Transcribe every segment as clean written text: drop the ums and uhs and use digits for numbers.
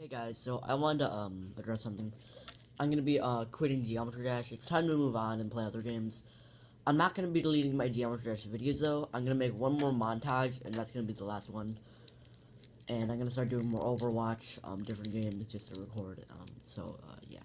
Hey guys, so I wanted to address something. I'm gonna be quitting Geometry Dash. It's time to move on and play other games. I'm not gonna be deleting my Geometry Dash videos though. I'm gonna make one more montage, and that's gonna be the last one. And I'm gonna start doing more Overwatch, different games just to record. Yeah.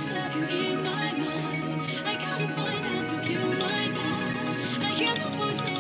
I hear the voice of